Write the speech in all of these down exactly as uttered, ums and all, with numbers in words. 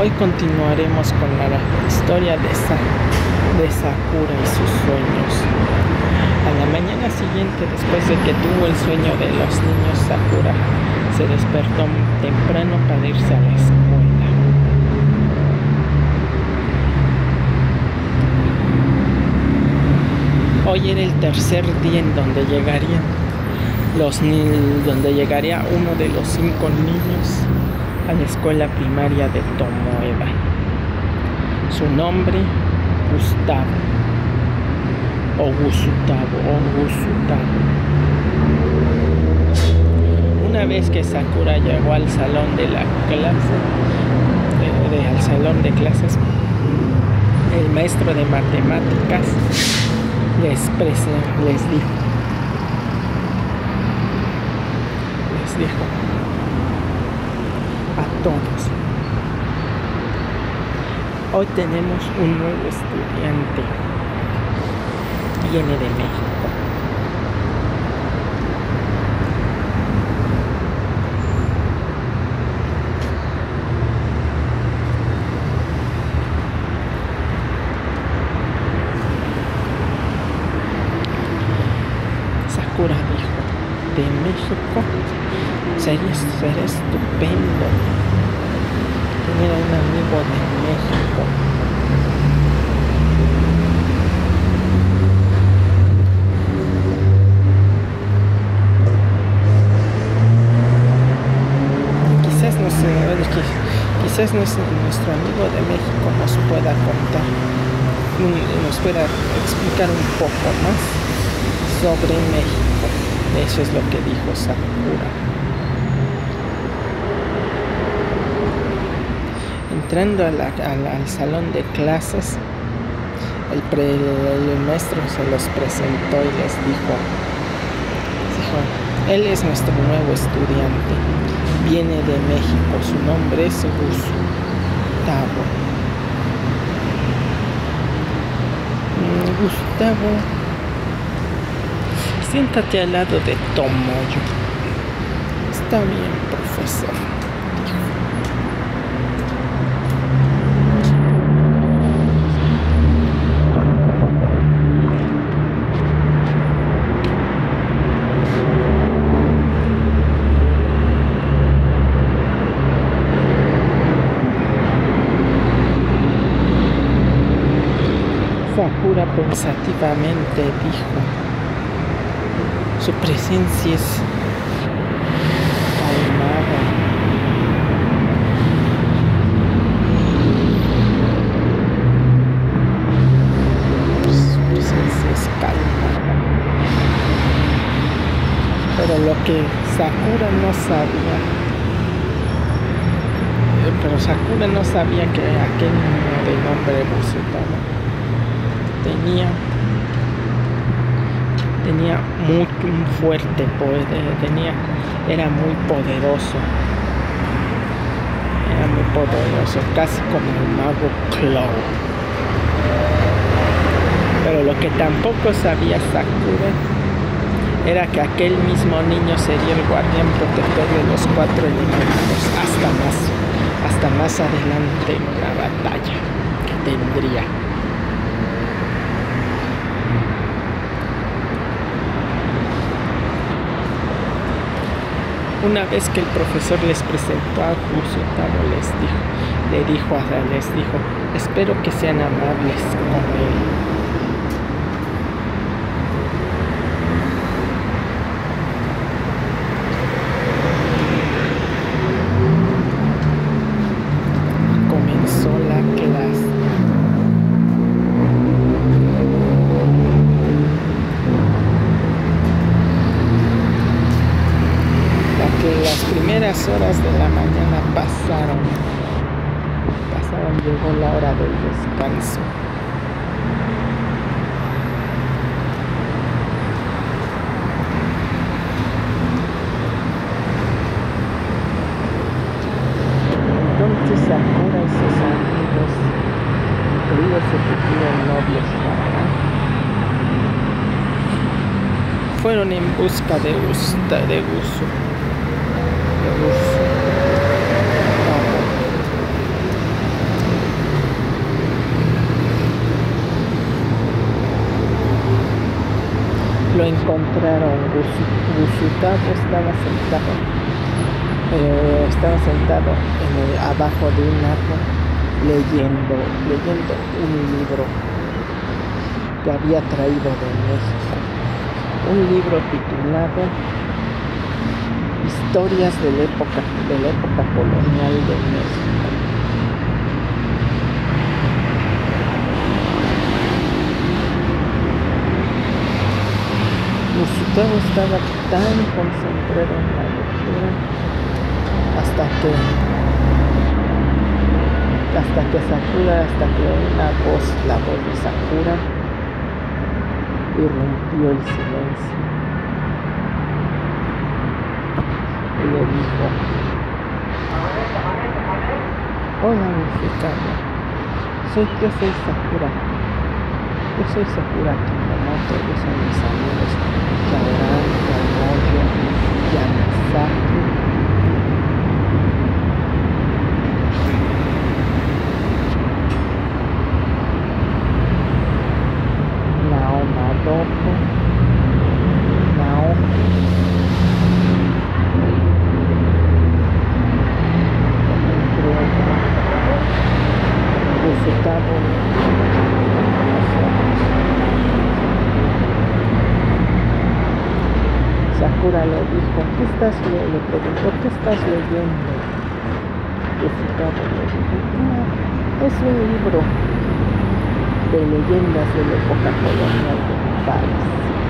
Hoy continuaremos con la historia de, Sa de Sakura y sus sueños. A la mañana siguiente, después de que tuvo el sueño de los niños, Sakura se despertó temprano para irse a la escuela. Hoy era el tercer día en donde llegarían los ni donde llegaría uno de los cinco niños a la escuela primaria de Tomoeda. Su nombre, Gustavo o Gusutavo o Gusutavo. Una vez que Sakura llegó al salón de la clase, de, de, al salón de clases, el maestro de matemáticas les, les dijo, les dijo a todos: hoy tenemos un nuevo estudiante, viene de México. Sakura dijo: de México sería, sería estupendo tener a un amigo de México. Quizás no sé, quizás nuestro amigo de México nos pueda contar, nos pueda explicar un poco más sobre México. Eso es lo que dijo Sakura. Entrando a la, a la, al salón de clases, el, pre, el, el maestro se los presentó y les dijo, dijo: él es nuestro nuevo estudiante, viene de México, su nombre es Gustavo. Gustavo, siéntate al lado de Tomoyo. Está bien, profesor. Sakura pensativamente dijo: su presencia es calmada. Su presencia es calmada. Pero lo que Sakura no sabía, pero Sakura no sabía que aquel niño de nombre Gusutavo tenía tenía muy un fuerte poder, tenía era muy poderoso, era muy poderoso, casi como el mago Clow. Pero lo que tampoco sabía Sakura era que aquel mismo niño sería el guardián protector de los cuatro elementos hasta más hasta más adelante en la batalla que tendría. Una vez que el profesor les presentó a Gusutavo, les dijo, le dijo, les dijo, espero que sean amables con él. Comenzó la clase. Las primeras horas de la mañana pasaron, pasaron, llegó la hora del descanso. Entonces Sakura y sus amigos, incluidos su futuro novio Shara, fueron en busca de Gusta, de Gusu. De Gusu. lo encontraron. Gustavo estaba sentado, eh, estaba sentado en el, abajo de un árbol leyendo, leyendo un libro que había traído de México, un libro titulado Historias de la época, de la época colonial de México. Gustavo estaba tan concentrado en la lectura hasta que hasta que Sakura, hasta que una voz, la voz de Sakura, irrumpió el silencio y le dijo: hola Gustavo, soy yo soy Sakura, yo soy Sakura Kinomoto, yo soy mis amigos Shaoran, Yamoyo, Yamazaki, Naomadoko, Naoki, entre otros. Gustavo Sakura le dijo: ¿qué estás leyendo? Le preguntó: ¿qué estás leyendo? Gustavo le dijo: ah, es un libro de leyendas de la época colonial de mi país.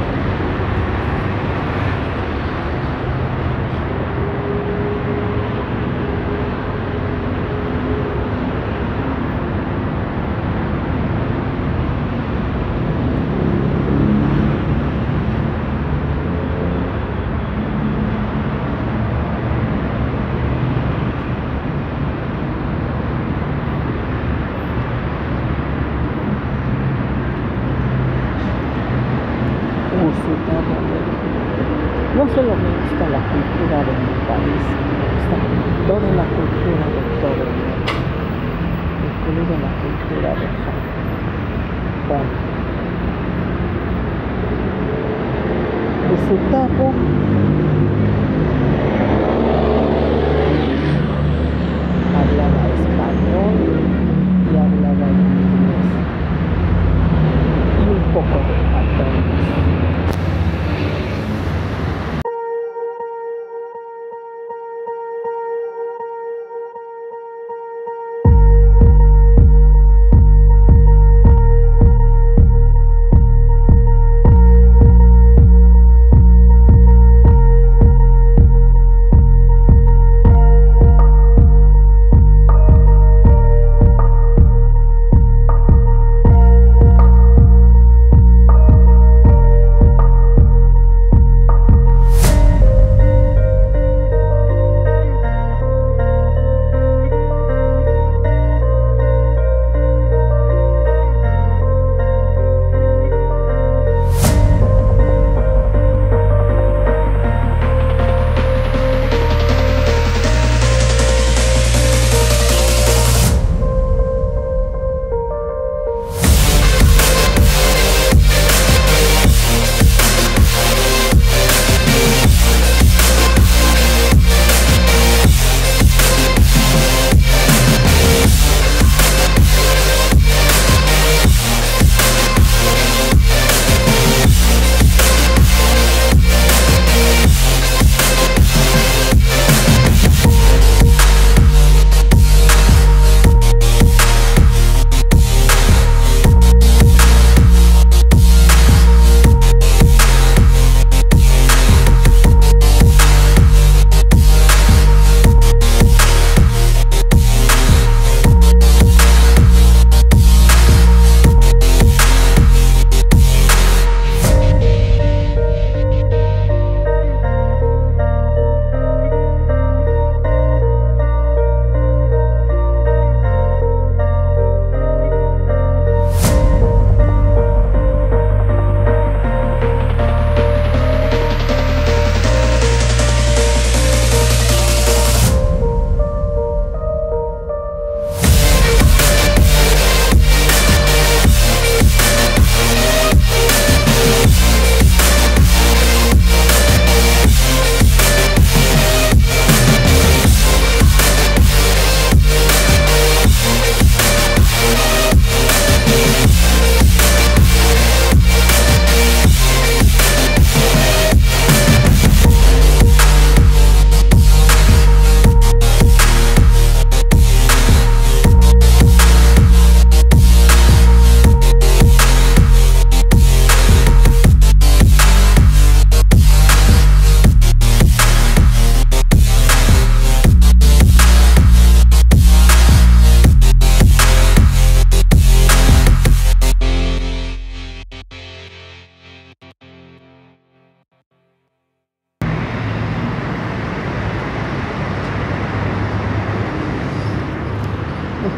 No solo me gusta la cultura de mi país, me gusta toda la cultura de todo el mundo, incluida la cultura de Japón. Gustavo hablaba español y hablaba inglés y un poco de japonés.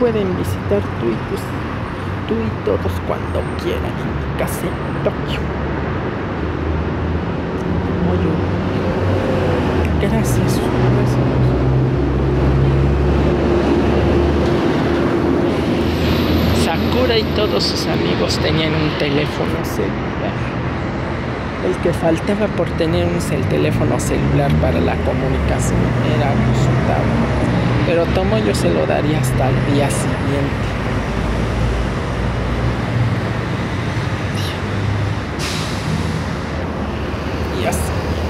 pueden visitar tú y, tus, tú y todos cuando quieran en mi casa en Tokio. Oye, gracias, gracias. Sakura y todos sus amigos tenían un teléfono celular. El que faltaba por tener un el teléfono celular para la comunicación era Gustavo. Pero Tomoyo se lo daría hasta el día siguiente. Y así.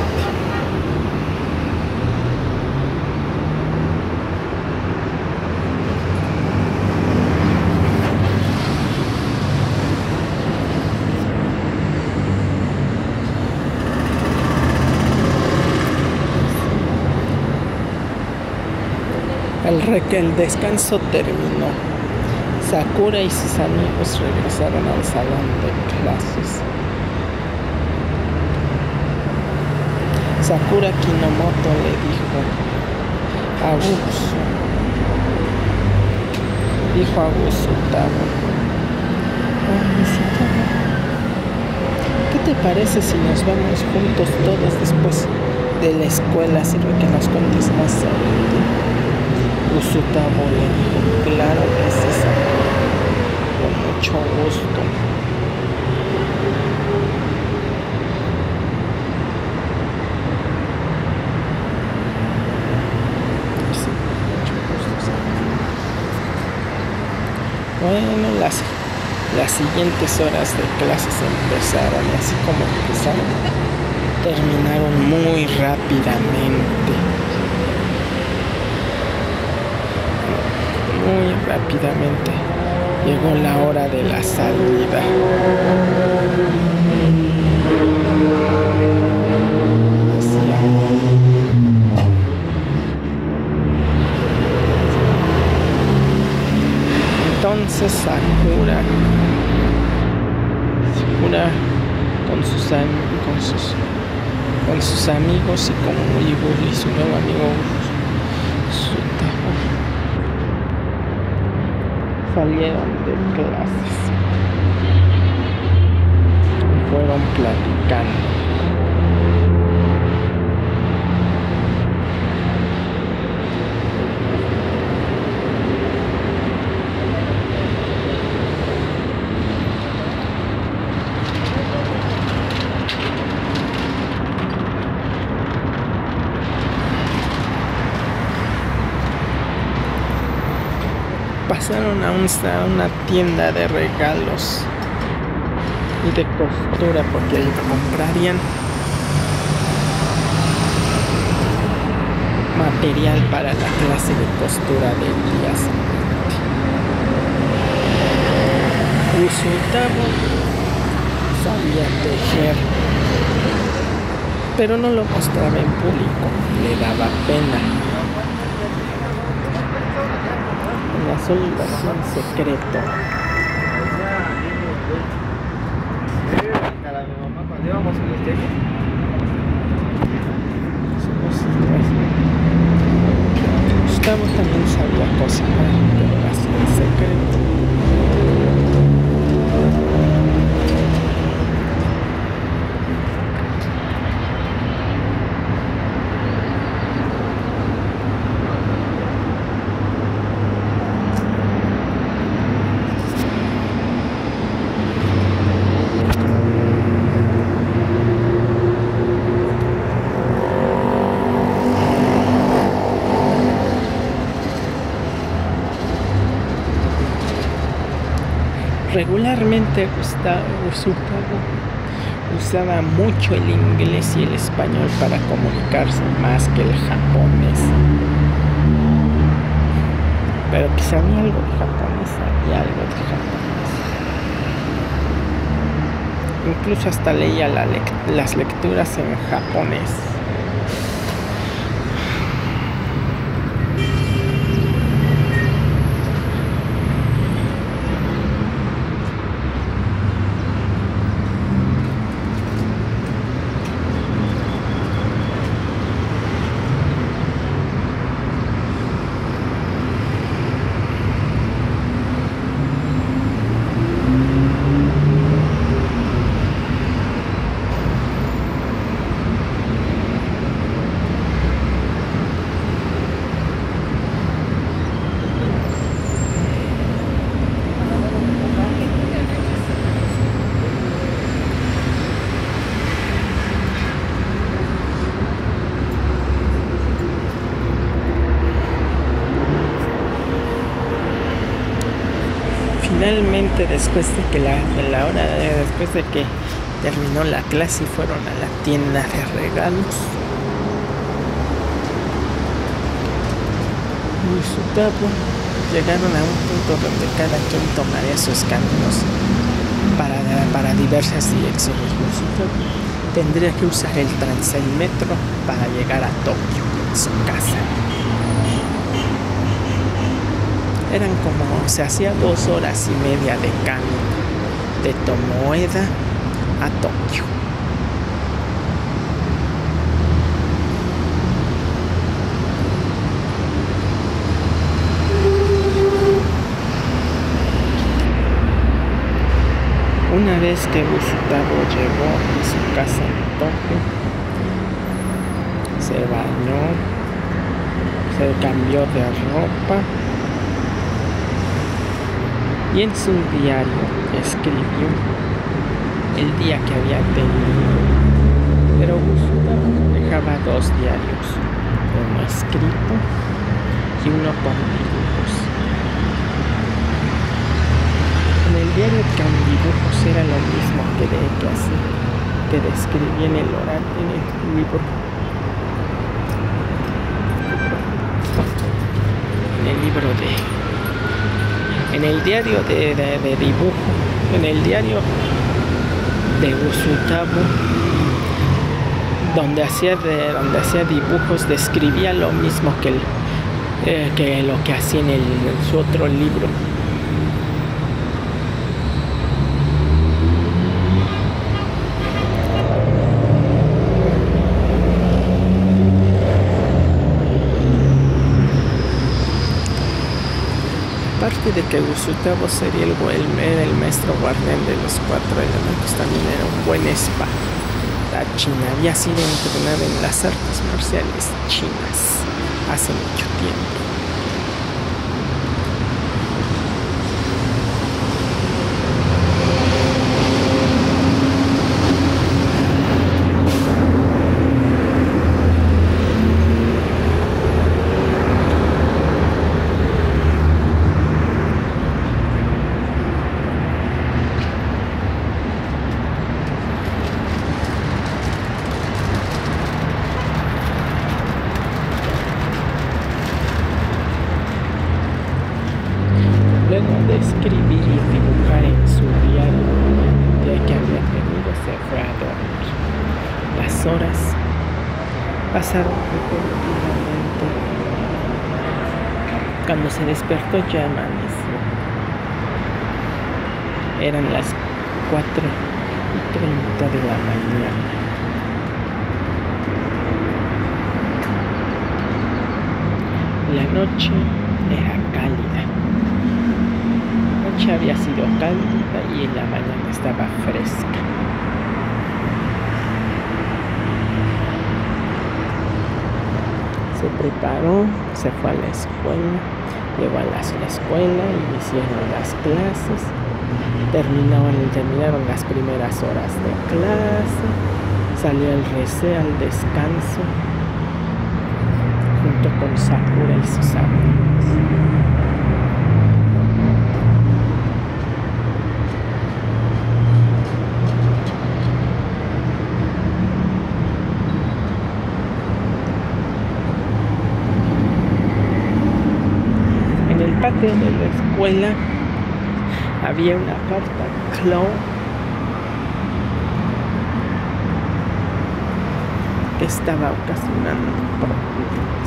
El, el descanso terminó. Sakura y sus amigos regresaron al salón de clases. Sakura Kinomoto le dijo a Usu, dijo a Usutaro, ¿qué te parece si nos vamos juntos todos después de la escuela? Sirve que nos cuentes más sobre ti. Usutaro le dijo, claro que sí, Sakura, con mucho gusto. Sí, mucho gusto, Sakura. Bueno, las, las siguientes horas de clases empezaron y así como empezaron, terminaron muy rápidamente. Muy rápidamente llegó la hora de la salida. Entonces Sakura, Sakura con sus, con sus, con sus amigos y con Uiburi y su nuevo amigo Usutaro salieron de clases, fueron platicando. Pasaron a, un, a una tienda de regalos y de costura porque ahí comprarían material para la clase de costura del día siguiente. Usutaro sabía tejer, pero no lo mostraba en público, le daba pena. Solo invasión secreto. Gustavo también sabía cocinar, pero lo hacía en secreto. Regularmente Gustavo Usutaro usaba mucho el inglés y el español para comunicarse más que el japonés. Pero que sabía algo de japonés, sabía algo de japonés. Incluso hasta leía la lect las lecturas en japonés. finalmente, después de que la, de la hora, de, después de que terminó la clase y fueron a la tienda de regalos, Gustavo llegaron a un punto donde cada quien tomaría sus caminos para, para diversas direcciones. Gustavo tendría que usar el Transilmetro para llegar a Tokio, a su casa. Eran como, se hacía dos horas y media de camino de Tomoeda a Tokio. Una vez que Gustavo llegó a su casa en Tokio, se bañó, se cambió de ropa y en su diario escribió el día que había tenido. Pero Gustavo dejaba dos diarios, uno escrito y uno con dibujos. En el diario con dibujos era lo mismo que de que así, que describía en el oral, en el libro. En el libro de... En el diario de, de, de dibujo, en el diario de Gustavo, donde hacía, de, donde hacía dibujos, describía lo mismo que, el, eh, que lo que hacía en, el, en su otro libro. Aparte de que Gustavo sería el, el, el maestro guardián de los cuatro elementos, también era un buen espadachín. Había sido entrenado en las artes marciales chinas hace mucho tiempo. De escribir y dibujar en su diario el día que había tenido, se fue a dormir. Las horas pasaron repentinamente. Cuando se despertó ya amaneció. Eran las cuatro y treinta de la mañana. La noche era cálida. La noche había sido cálida y en la mañana estaba fresca. Se preparó, se fue a la escuela, llegó a la, la escuela, iniciaron las clases, terminaron, terminaron las primeras horas de clase, salió al recreo, al descanso, junto con Sakura y sus amigos. En el patio de la escuela había una carta Claw que estaba ocasionando problemas.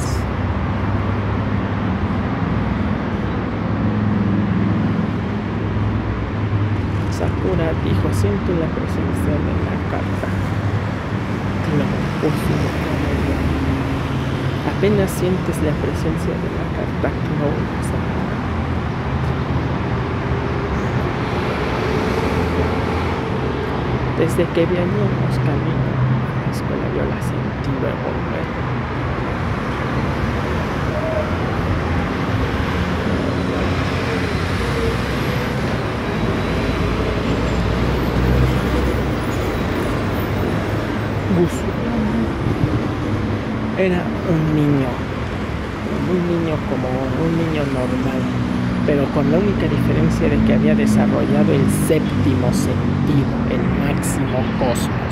Sakura dijo: siento la presencia de la carta Claw por su vocabulario. Apenas sientes la presencia de la carta Claw, Sakura. Desde que veníamos camino a la escuela yo la sentí volver. Era un niño, un niño como un niño normal. pero con la única diferencia de que había desarrollado el séptimo sentido, el máximo cosmos.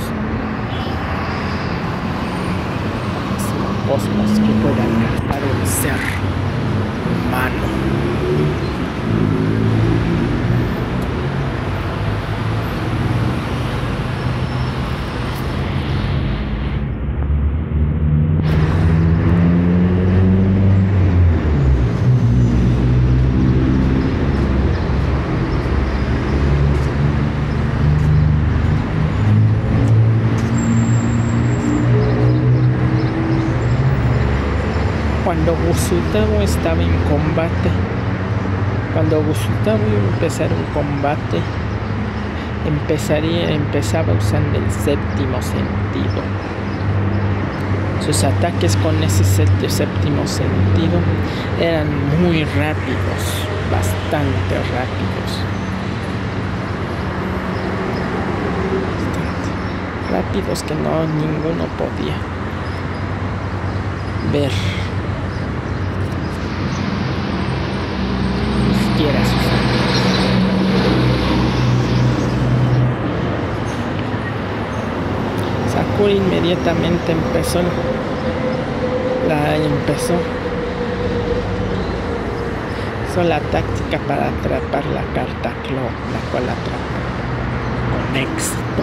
El máximo cosmos que pueda alcanzar un ser humano. Cuando Gusutavo estaba en combate, cuando Gusutavo iba a empezar un combate, empezaría, empezaba usando el séptimo sentido. Sus ataques con ese séptimo sentido eran muy rápidos, bastante rápidos. Bastante rápidos que no ninguno podía ver. Sakura inmediatamente empezó la empezó hizo la táctica para atrapar la carta Clo, la cual atrapó con éxito.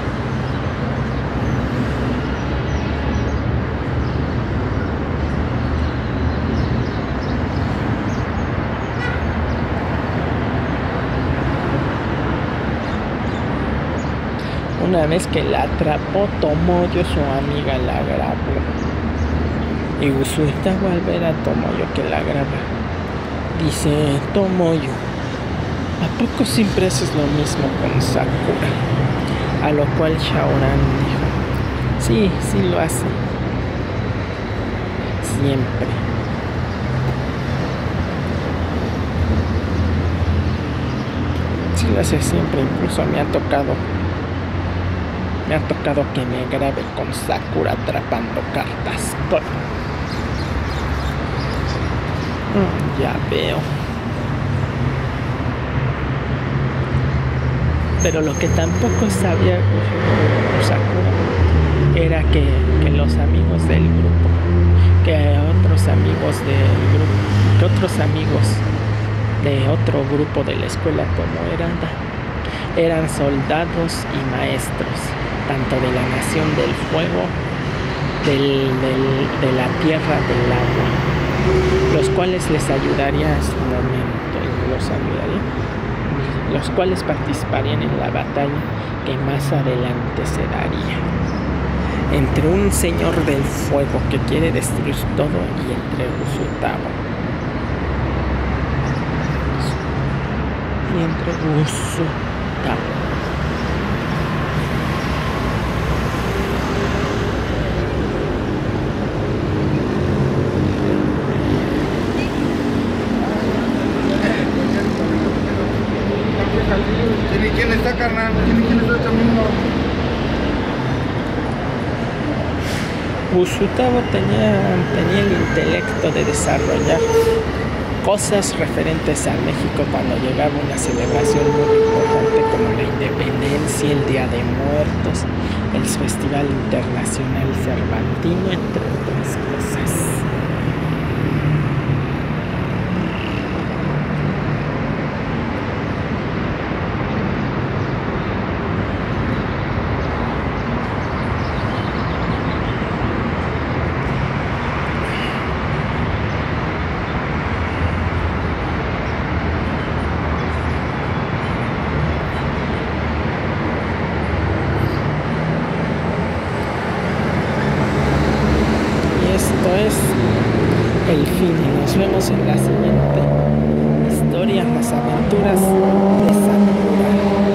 Una vez que la atrapó, Tomoyo, su amiga, la grabó. Y Gusutavo, al ver a Tomoyo que la graba, dice: Tomoyo, ¿a poco siempre haces lo mismo con Sakura? A lo cual Shaoran dijo: sí, sí lo hace. Siempre. Sí lo hace siempre, incluso me ha tocado. Me ha tocado que me grabe con Sakura atrapando cartas. Bueno. Mm, ya veo. Pero lo que tampoco sabía Sakura era que, que los amigos del grupo, que otros amigos del grupo, que otros amigos de otro grupo de la escuela como eran, eran soldados y maestros, tanto de la nación del fuego, del, del, de la tierra, del agua, los cuales les ayudaría a su momento, los ayudaría, los cuales participarían en la batalla que más adelante se daría entre un señor del fuego que quiere destruir todo y entre Gusutavo. Y entre Gusutavo. ¿Quién está, carnal? ¿Quién está chamando? Gusutavo tenía, tenía el intelecto de desarrollar cosas referentes a México cuando llegaba una celebración muy importante como la Independencia, el Día de Muertos, el Festival Internacional Cervantino, entre otras cosas. El fin, y nos vemos en la siguiente historia, las aventuras de Sakura.